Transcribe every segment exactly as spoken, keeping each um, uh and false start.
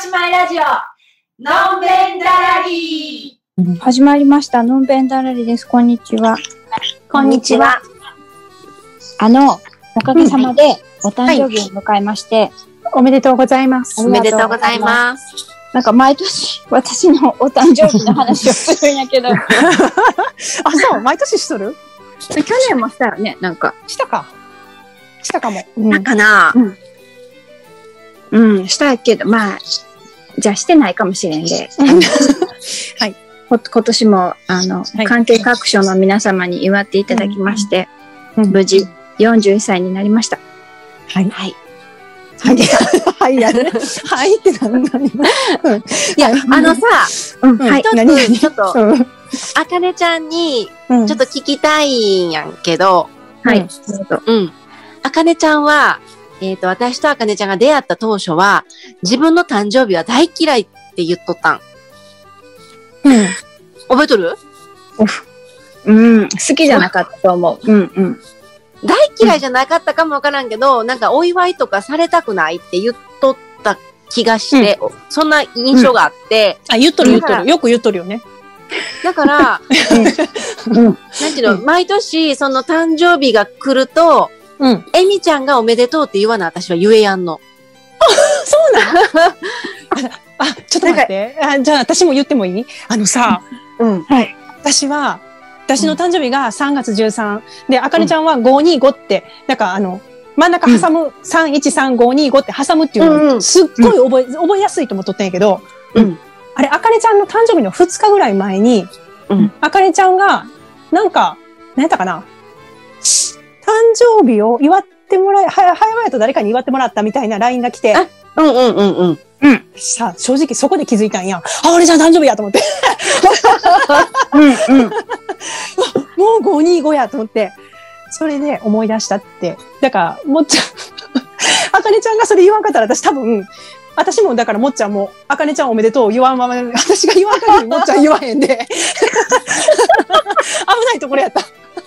しまいラジオのんべんだらりー始まりました。のんべんだらりです。こんにちは。 こんにちは。 あのおかげさまでお誕生日を迎えまして、はい、 おめでとうございます。 おめでとうございます。 なんか毎年私のお誕生日の話をするんやけどあ、 そう、毎年しとる？ 去年もしたよね。なんかしたかしたかも。 だかな、 うんうん、したけど、まあ、じゃあしてないかもしれんで。はい。今年も、あの、はい、関係各所の皆様に祝っていただきまして、うんうん、無事よんじゅういっさいになりました。 はい。 はい。 はい。はい。はいって何何いや、あのさ、 うん、はい。 一つ、ちょっと、あかねちゃんに、ちょっと聞きたいんやんけど、 はい。 うん。あかねちゃんは、えっと、私とあかねちゃんが出会った当初は、自分の誕生日は大嫌いって言っとったん。 うん。 覚えとる？ うん。好きじゃなかったと思う。うんうん。 大嫌いじゃなかったかもわからんけど、うん、なんかお祝いとかされたくないって言っとった気がして、うん、そんな印象があって。 うん、あ、言っとる言っとる。よく言っとるよね。 だから、うん、なんていうの、毎年その誕生日が来ると、うん。えみちゃんがおめでとうって言わな、私は言えやんの。 そうなのあ、ちょっと待って。あ、じゃあ私も言ってもいい？あのさ、 うん。はい。 私は、私の誕生日がさんがつじゅうさん。で、あかねちゃんはごにごって、なんかあの、真ん中挟む、うん、さんいちさんごにごって挟むっていうのを、すっごい覚え、うん、覚えやすいと思っとったんやけど、 うん。 あれ、あかねちゃんの誕生日のふつかぐらい前に、うん。あかねちゃんが、なんか、何やったかな？誕生日を祝ってもらい、はや、はやばやと誰かに祝ってもらったみたいな ライン が来て。 うんうんうんうん。 うん。さあ、正直そこで気づいたんや。あ、俺じゃん誕生日やと思って。 うんうん。 もうごにごやと思って。それで思い出したって。だから、もっちゃん、あかねちゃんがそれ言わんかったら私多分、私もだからもっちゃんも、あかねちゃんおめでとう言わんまま、私が言わんかぎりもっちゃん言わへんで。危ないところやった。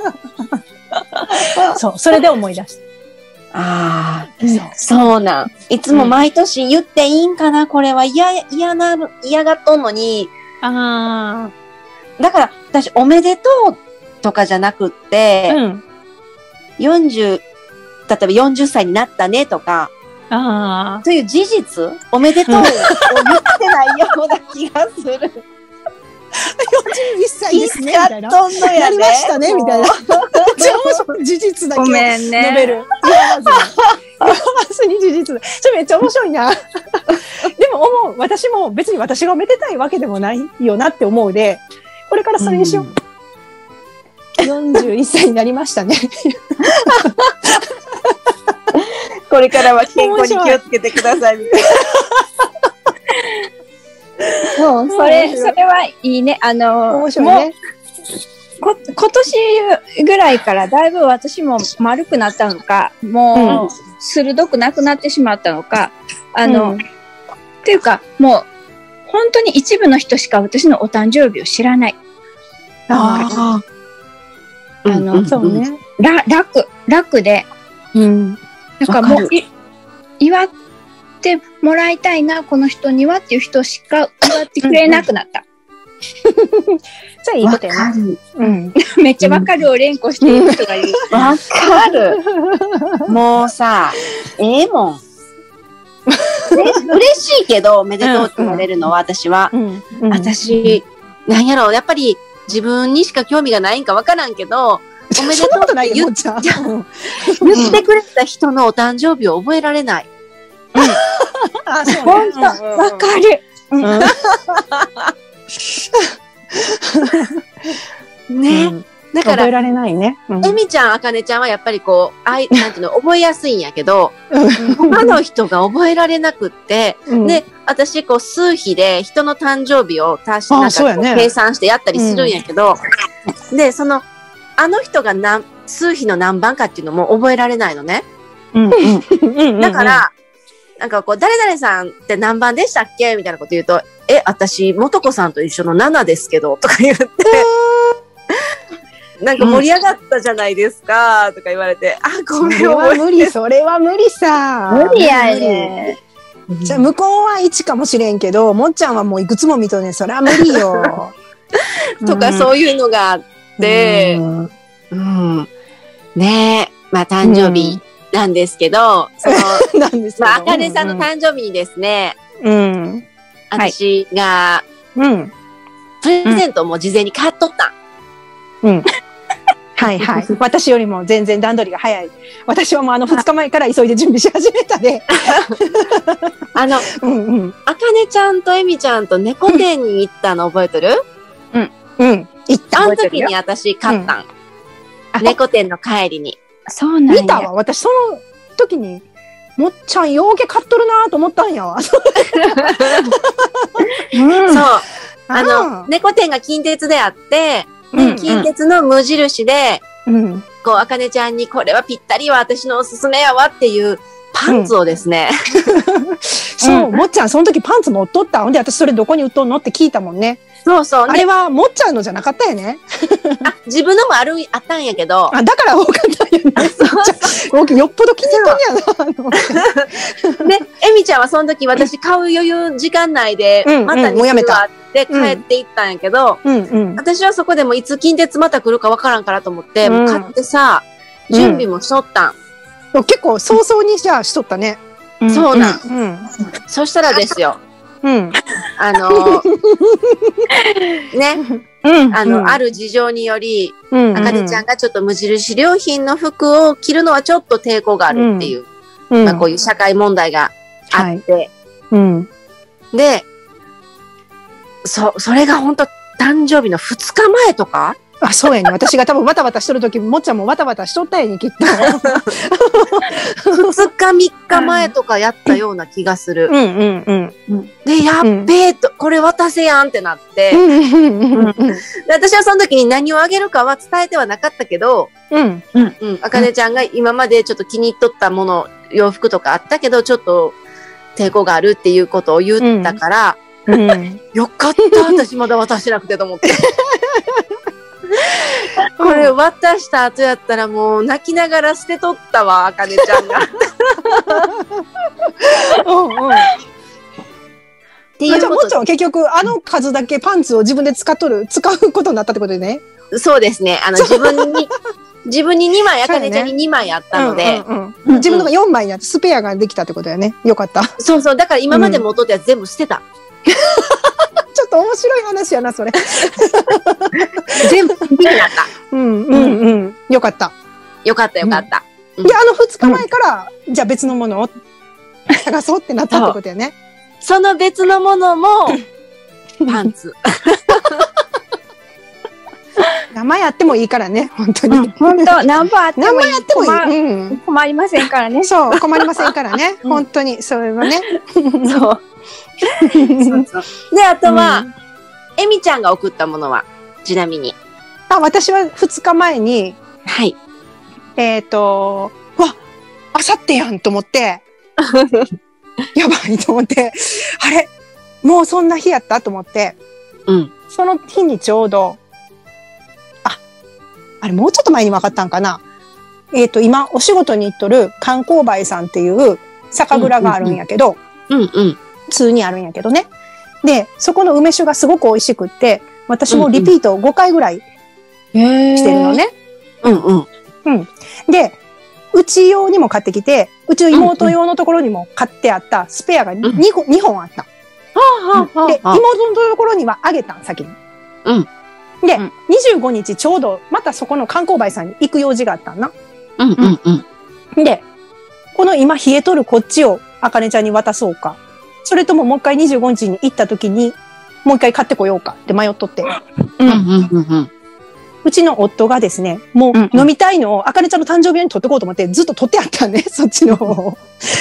そう、それで思い出した。 ああ、そう、そうなん。いつも毎年言っていいんかな、これは嫌、嫌な、嫌がっとんのに。 ああ。だから、私、おめでとうとかじゃなくって、うん、よんじゅう、例えばよんじゅっさいになったねとか、 ああ。 そういう事実、おめでとうを言ってないような気がする。 よんじゅういっさいですね、みたいな。 とんのやね。 なりましたね、みたいな。事実だけを述べる。いや、まずに事実。それめっちゃ面白いな。でも思う、私も別に私がめでたいわけでもないよなって思うで、これからそれにしよう。うん、よんじゅういっさいになりましたね。 これからは健康に気をつけてください、みたいな。 もう、それ、それはいいね。あの、 面白いね。 こ、今年ぐらいからだいぶ私も丸くなったのか、もう、鋭くなくなってしまったのか、あの、うん、っていうか、もう、本当に一部の人しか私のお誕生日を知らない。 ああ。あの、うん、 そうね。 ら、楽、楽で、 うん。 なんかもう、い、祝って、ってもらいたいな、この人にはっていう人しか祝ってくれなくなった。 じゃあいいことやね。 うん、めっちゃわかるを連呼している人がいる。 わかる。もうさ、ええもん。嬉しいけど、おめでとうって言われるのは、私は。 うんうん、 私、なんやろう、やっぱり自分にしか興味がないんかわからんけど、おめでとうって言っ、言ってくれた人のお誕生日を覚えられない。 うん、あ、そうね。 本当、わかる。うんうん、ね、うん、 だから覚えられないね。 うん、えみちゃん、あかねちゃんはやっぱりこう、あい、なんていうの、覚えやすいんやけど、他の人が覚えられなくって、うん、で、私、こう、数比で人の誕生日を足し、なんか、ね、計算してやったりするんやけど、うん、で、その、あの人が何、数比の何番かっていうのも覚えられないのね。 うんうん、 だから、なんかこう、誰々さんって何番でしたっけみたいなこと言うと、え、私、元子さんと一緒のななですけど、とか言って、なんか盛り上がったじゃないですか、とか言われて、あ、ごめん、 それは無理、それは無理さ。 無理やね。 じゃあ向こうはいちかもしれんけど、もっちゃんはもういくつも見とね、そりゃ無理よ。 とかそういうのがあって、うん。うん、ねえ、まあ誕生日なんですけど、その、なんですけどまあ、あかねさんの誕生日にですね、うん。私が、うん。プレゼントも事前に買っとった。 うん。はいはい。私よりも全然段取りが早い。私はもうあのふつかまえから急いで準備し始めたで。 あの、うんうん。あかねちゃんとえみちゃんと猫店に行ったの覚えてる？ うん。うん。行った。 あの時に私買ったん。うん、猫店の帰りに。 そうなんや。 見たわ。私その時に、もっちゃんようけ買っとるなと思ったんやわ。うん、そう。 あの、猫店が近鉄であって、で、近鉄の無印で、うん、こう、あかねちゃんにこれはぴったりは私のおすすめやわっていうパンツをですね。 うん、そう、もっちゃんその時パンツ持っとった。ほんで私それどこに売っとんのって聞いたもんね。 そうそう。 あれはもっちゃんのじゃなかったよね。 あ、自分のもある、あったんやけど。 あ、だから多かったんやね。そうよっぽど気に入っとんやな。で、えみちゃんはその時私買う余裕時間内で、またにがあって帰っていったんやけど、うんうん、私はそこでもいつ近鉄また来るかわからんからと思って、もう買ってさ、準備もしとったん。 うん、結構早々にじゃあしとったね。 そうなん。うん、そしたらですよ。うん。あのー、ね。うん、あの、うん、ある事情により、あかねちゃんがちょっと無印良品の服を着るのはちょっと抵抗があるっていう、うん、まあこういう社会問題があって、はい、うん、で、そ、それが本当誕生日のふつかまえとかあ、そうやね。私が多分バタバタしとるとき、もっちゃんもバタバタしとったやね、きっと。 ふつかみっかまえとかやったような気がする。うんうんうん。で、やっべえと、これ渡せやんってなって。で私はその時に何をあげるかは伝えてはなかったけど、うん。うん。あかねちゃんが今までちょっと気に入っとったもの、洋服とかあったけど、ちょっと抵抗があるっていうことを言ったから、うんうん、よかった、私まだ渡してなくてと思って。これ渡した後やったらもう泣きながら捨てとったわ、あかねちゃんが。うんうん。っていうこと。じゃあもっちゃんは結局あの数だけパンツを自分で使っとる、使うことになったってことでね。そうですね。あの自分に、自分ににまい、あかねちゃんににまいあったので。自分のがよんまいになってスペアができたってことだよね。よかった。そうそう。だから今まで持っとったやつ全部捨てた。 ちょっと面白い話やな、それ。 全部になった。 うんうんうん。よかった。 よかったよかった。 で、あのふつかまえから、じゃあ別のものを探そうってなったってことやね。 その別のものも、パンツ。 名前あってもいいからね、本当に。 本当、ナンバーあってもいい。 名前あってもいい。 困りませんからね。 そう、困りませんからね。本当に、それはね。そう。 で、あとは、えみちゃんが送ったものは、ちなみに。 あ、私はふつかまえに、 はい。 えっと、わ、あさってやんと思って、やばいと思って、あれもうそんな日やったと思って、うん。その日にちょうど、あ、あれもうちょっと前に分かったんかな。えっと、今お仕事に行っとる観光梅さんっていう酒蔵があるんやけど、うんうん。普通にあるんやけどね。で、そこの梅酒がすごく美味しくって、私もリピートをごかいぐらいしてるのね。うんうん。うん。で、うち用にも買ってきて、うちの妹用のところにも買ってあったスペアが 2, 個にほんあった。で、妹のところにはあげたん、先に。うん。で、うん、にじゅうごにちちょうど、またそこの観光梅さんに行く用事があったんな。うんうんうん。で、この今冷えとるこっちをあかねちゃんに渡そうか。それとももう一回にじゅうごにちに行った時に、もう一回買ってこようかって迷っとって。うんうんうんうん。うちの夫がですね、もう飲みたいのをあかねちゃんの誕生日に取ってこうと思ってずっと取ってあったんね、そっちの方を。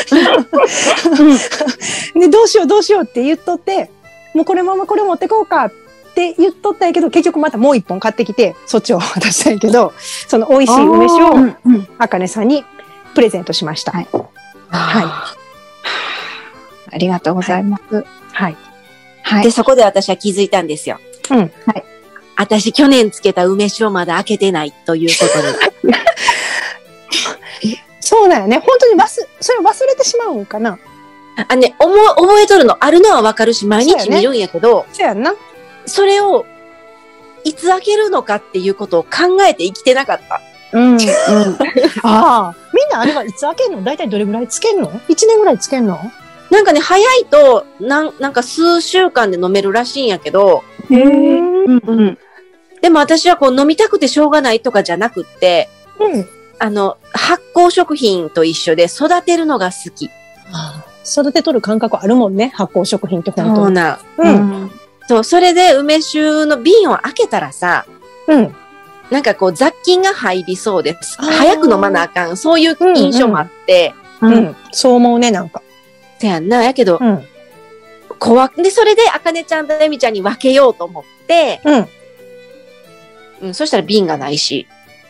で、どうしようどうしようって言っとって、もうこれままこれ持ってこうかって言っとったんやけど、結局またもう一本買ってきて、そっちを渡したんやけど、その美味しい梅酒をあかねさんにプレゼントしました。はい。はい。 ありがとうございます。 はい。 はい。で、そこで私は気づいたんですよ。うん。はい。私、去年つけた梅酒をまだ開けてないということに。 そうだよね。本当に忘、それ忘れてしまうんかな。 あね、思う、覚えとるのあるのはわかるし、毎日見るんやけど、 そうやんな。 それを、いつ開けるのかっていうことを考えて生きてなかった。 うん。うん。 ああ。みんなあれはいつ開けんの？だいたいどれぐらいつけんの？ いち 年ぐらいつけんの？ なんかね、早いと、なん、なんか数週間で飲めるらしいんやけど、 へえ。 うんうん。 でも私はこう飲みたくてしょうがないとかじゃなくって、 うん。 あの、発酵食品と一緒で育てるのが好き。 育てとる感覚あるもんね、発酵食品って本当に。 そうな。 う。 うんん。 そう、それで梅酒の瓶を開けたらさ、 うん。 なんかこう雑菌が入りそうです。 あー早く飲まなあかん。そういう印象もあって、 う。 うんそう思うね、なんか。 せやんな。やけど、 うん。 怖く、で、それであかねちゃんとえみちゃんに分けようと思って、 うん。 うん、そしたら瓶がないし。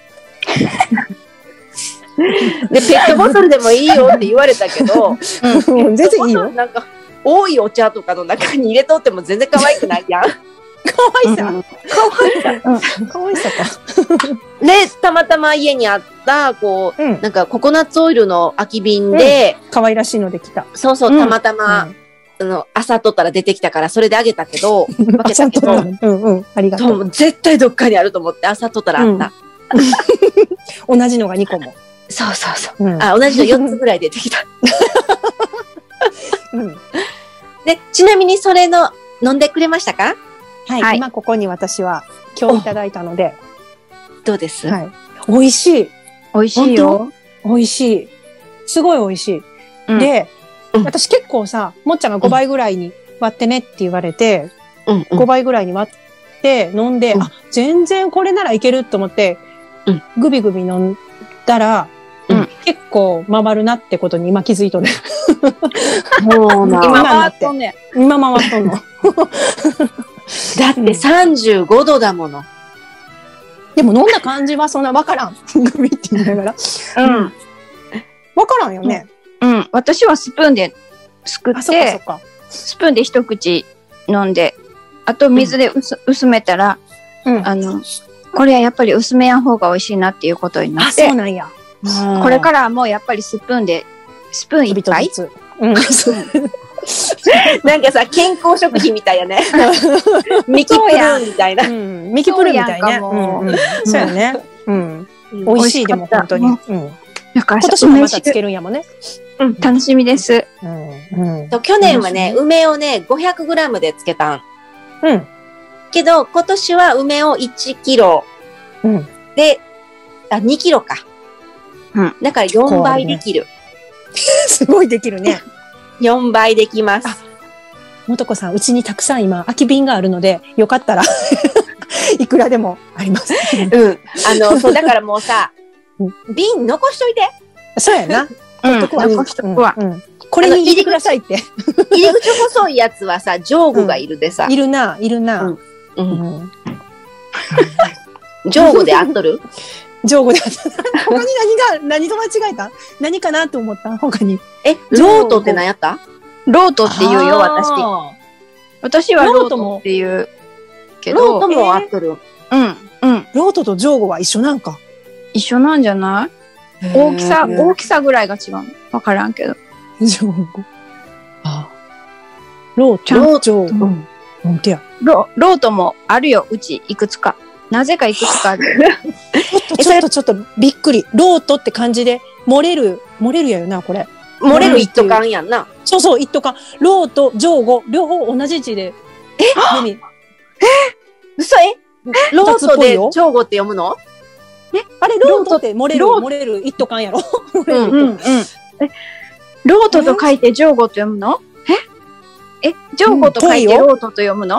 で、ペットボトルでもいいよって言われたけど、 うん全然いいよ。 なんか、多いお茶とかの中に入れとっても全然可愛くないやん。 可愛さ。可愛さか。 で、たまたま家にあった、こう、 うん。 なんかココナッツオイルの空き瓶で、 可愛らしいのできた。 そうそう、 うんたまたま、あの、朝取ったら出てきたから、それであげたけど、分けたけど、 うんうん。ありがとう。 そう絶対どっかにあると思って朝取ったらあった。 同じのがにこも。 そうそうそう。 うん。 あ、同じのよっつぐらい出てきた。 うん。 で、ちなみにそれの、飲んでくれましたか？ はい。 はい今ここに私は今日いただいたので、 どうです？ はい。美味しい。 美味しいよ。 美味しい。すごい美味しい。 うんで、 うん私結構さ、もっちゃんがごばいぐらいに割ってねって言われて、 うんうんごばいぐらいに割って飲んで、 うんあ、全然これならいけると思って、 うんグビグビ飲んだら、 うん結構回るなってことに今気づいとる。 もうな。 今今回っとんね。 今回っとんの。 だってさんじゅうごどだもの。 でも飲んだ感じはそんなわからん。グビって言いながら。 うん。 わからんよね。 うん。私はスプーンですくっあ、そっかそてっ、か。 スプーンで一口飲んで、あと水で薄,、薄めたら、 うん。 あの、これはやっぱり薄めやん方が美味しいなっていうことになあ、 ってそう、なんや。 これからはもうやっぱりスプーンで、スプーン一杯ずつ。うん。 なんかさ、健康食品みたいやね。ミキプルーンみたいな。 うん。ミキプルみたいね。 そうやんかもううんうんそうやね。うん。美味しい、でも本当に。うん。 なんか今年もまたつけるんやもんね。 うん、楽しみです。 うん。うん。 と去年はね、梅をね、ごひゃくグラムでつけたん。 うん。 けど、今年は梅をいちキロうん。 で、あ、にキロか。 うん。 だからよんばいできる。 すごいできるね。 よんばいできます。 もとこさん、うちにたくさん今、空き瓶があるので、よかったら、いくらでもあります。 うん。あの、そう、だからもうさう、 瓶残しといて。 そうやな。 うん、 とこは残しとくわ。 うんうんこれに入れてくださいって。 入り口細いやつはさ、上具がいるでさ。 いるな、いるな。 うんう。 うんん。 上具で合っとる上手で。他に何が、何と間違えた何かなと思った他に。 え、ロートって何やった？ ロートって言うよ、私。 あ私はロートロートもって言うけどロート、も合っとる。 うん、うん。 ーロートとジョーゴは一緒なんか。 一緒なんじゃない大きさ、大きさぐらいが違うの。わからんけど。 ジョーゴ。ああローちゃんト、ジョーゴ。うん。ほんとや。 ロ、ロートもあるよ、うち、いくつか。なぜかいくつかある。 ちょっとちょっとびっくり。ロートって感じで、漏れる、漏れるやよな、これ。 漏れる一斗缶やんな。 そうそう、一斗缶。ロート、ジョーゴ、両方同じ字で。え何嘘えロートでよ。 上語って読むの？ あれ、ロートって漏れる、 ロー漏れる一斗缶やろ。漏れうんる。 うん、うん。え、ロートと書いてジョーゴと読むのええ、ジョーゴと書いてロートと読むのだ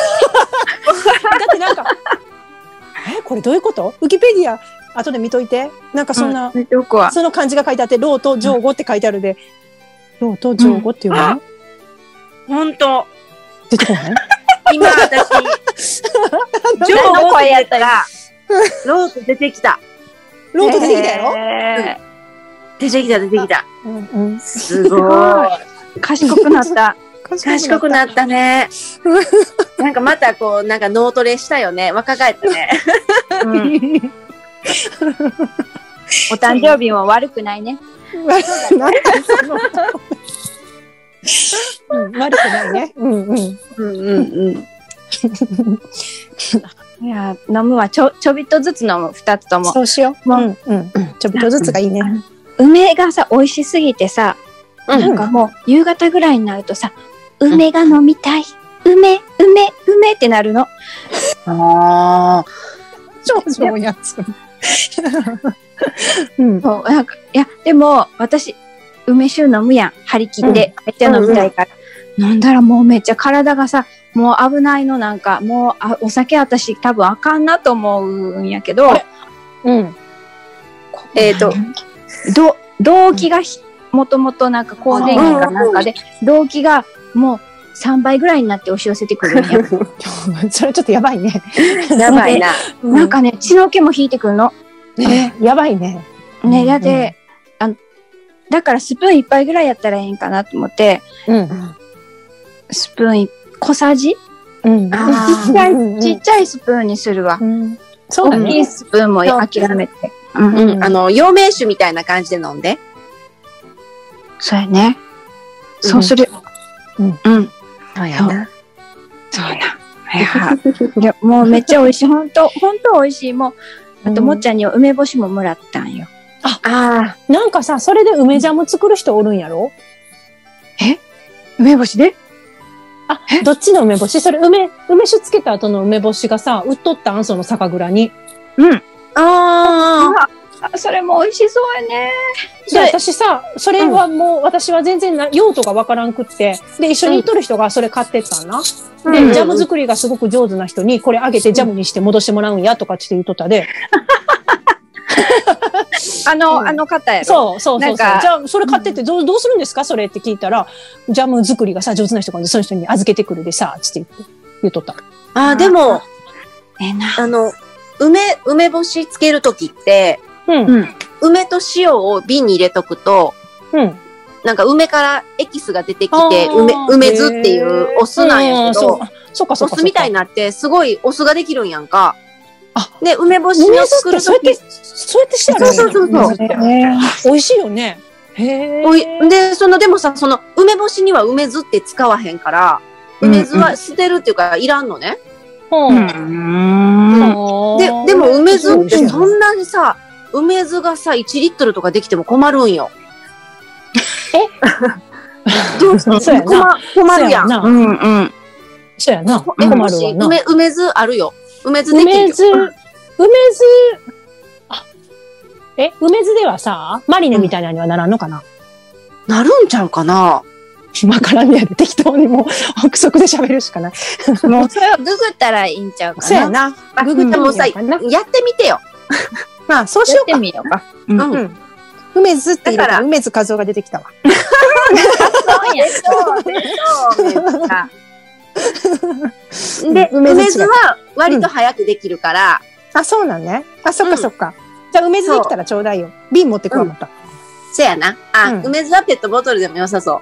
ってなんか、え、これどういうことウィキペディア、後で見といて。なんかそんな、 うん、よくは。 その漢字が書いてあって、ロート、ジョーゴって書いてあるで、ロート、ジョーゴっていうの、 あほんと。 出てこない今私、ジョーゴってやったら、ロート出てきた。 ロート出てきたやろ、 へ出てきた、出てきた。 うんうん。 すごい。 ー賢くなった。 賢くなったね。なんかまたこう、なんか脳トレしたよね。若返ったね。 うんお誕生日も悪くないね。 なんだそのうん、悪くないね。うんうん。 うんうんうん。 いや、飲むはちょ、ちょびっとずつ飲む、二つとも。 そうしよう。 もう、 うんうん。ちょびっとずつがいいね。 梅がさ、美味しすぎてさ、なんかもう、夕方ぐらいになるとさ、梅が飲みたい。梅、梅、梅ってなるの。 ああ。 超超やつ。うん。 そう、なんか、いや、でも、私、梅酒飲むやん。張り切って、めっちゃ飲みたいから。飲んだらもうめっちゃ体がさ、もう危ないのなんか、もう、あ、お酒私多分あかんなと思うんやけど、 うん。 えっと、ど、動機がひ、もともとなんか高電気かなんかで、動機がもうさんばいぐらいになって押し寄せてくるんや。 それちょっとやばいね。 やばいな。 なんかね、血の気も引いてくるの。 ね、やばいね。 ね、やで、あの、だからスプーンいっぱいぐらいやったらええんかなと思って、 うん。 スプーン小さじうん。 ちっちゃい、ちっちゃいスプーンにするわ。 そうだね。 大きいスプーンも諦めて。 うん。あの、陽明酒みたいな感じで飲んで。 そうやね。そうする。 うん。 うん。 そうやな。 そうな。いや、もうめっちゃ美味しい。ほんと、ほんと美味しい。もう、あともっちゃんには梅干しももらったんよ。 あ、ああ。なんかさ、それで梅ジャム作る人おるんやろ？ え？梅干しで？ あ、どっちの梅干し？それ梅、梅酒つけた後の梅干しがさ、売っとったん？その酒蔵に。 うん。 ああ。 それも美味しそうやね。 で、私さ、それはもう、私は全然な用途がわからんくって、で、一緒に行っとる人がそれ買ってったんな。うん、で、ジャム作りがすごく上手な人に、これあげてジャムにして戻してもらうんや、とかって言っとったで。 あの、うん、あの方やろ。 そうそうそうそう。じゃあ、それ買ってってどう、どうするんですかそれって聞いたら、ジャム作りがさ、上手な人がその人に預けてくるでさ、つって言って、言っとった。 ああ、でも、 えな。 あの、梅、梅干しつけるときって、 うん。 梅と塩を瓶に入れとくと、 うん。 なんか梅からエキスが出てきて、梅、梅酢っていうお酢なんやけど、 そっかそっか。 お酢みたいになって、すごいお酢ができるんやんか。 あ、 で、梅干しを作るとき。 そうやって、そうやってしてやるんそうそうそう。 美味しいよね。へおい、で、その、でもさ、その、梅干しには梅酢って使わへんから、梅酢は捨てるっていうか、いらんのね。 うん。 で、でも梅酢ってそんなにさ、梅酢がさ、いちリットルとかできても困るんよ。 えどうしてそうやな。 困るやん。 うんうん。 そうやな。困るわな。 梅、梅酢あるよ。梅酢できるよ。 梅酢、梅酢、あ、え、梅酢ではさ、マリネみたいなのにはならんのかな、 うん、なるんちゃうかなわからんねやろ。適当にもう、憶測で喋るしかない。 もうそれをググったらいいんちゃうかな。 そうやな。 ググってもさ、やってみてよ。 まあ、そうしようか。 やってみようか。 うん。うん、梅酢って言ったら、梅酢和夫が出てきたわ。 そうや、そう、 そう。で、梅酢は割と早くできるから。 あ、そうなんね。あ、そっかそっか。じゃあ、梅酢できたらちょうだいよ。瓶持ってくわ、また。 そやな。あ、梅酢はペットボトルでも良さそう。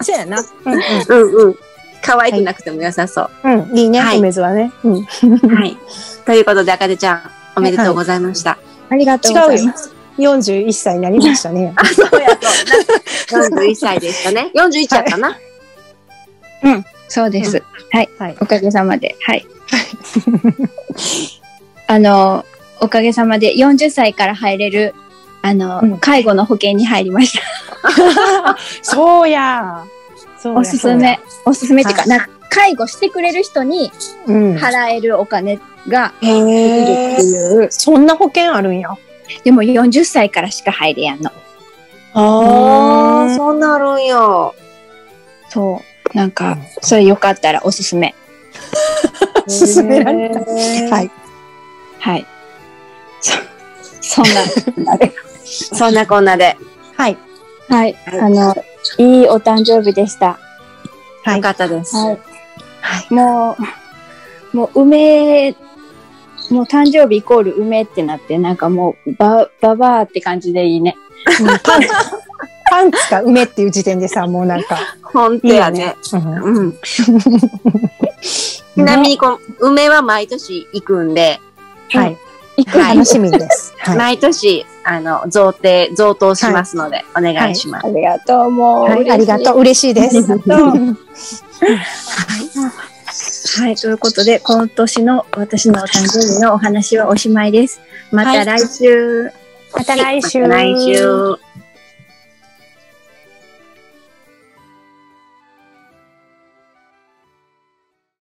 そやな。 うんうん。可愛くなくても良さそう。 うん、いいね、梅酢はね。 はい。ということで、あかねちゃん、おめでとうございました。 ありがとうございます。 よんじゅういっさいになりましたね。 あ、そうや、そう。よんじゅういっさいでしたね。よんじゅういちやったな。 うん、そうです。はい。おかげさまで。はい。あの、おかげさまでよんじゅっさいから入れる、あの、介護の保険に入りました。 そうや。 おすすめ。おすすめっていうか、なんか介護してくれる人に払えるお金ができるっていう。 そんな保険あるんや。 でもよんじゅっさいからしか入れやんの。 ああ、そんなあるんや。 そう。なんか、それよかったらおすすめ。 勧められた。はい。 はい。そ、そんなこんなで。 そんなこんなで。 はい。 はい。あの、いいお誕生日でした。 はい。よかったです。 はい。はい、もう、もう梅、もう誕生日イコール梅ってなって、なんかもう、ば、ばばーって感じでいいね。 うん、パンツ、パンツか梅っていう時点でさ、もうなんか。 本当やね。うん。ちなみにこう、梅は毎年行くんで、 はい。 行く楽しみです。 はい、毎年、あの、贈呈、贈答しますので、はい、お願いします、 はい。ありがとう、もう、 はい。ありがとう。嬉しいです。はい 。はい。ということで、今年の私のお誕生日のお話はおしまいです。また来週。 はい、また来週。 また来週。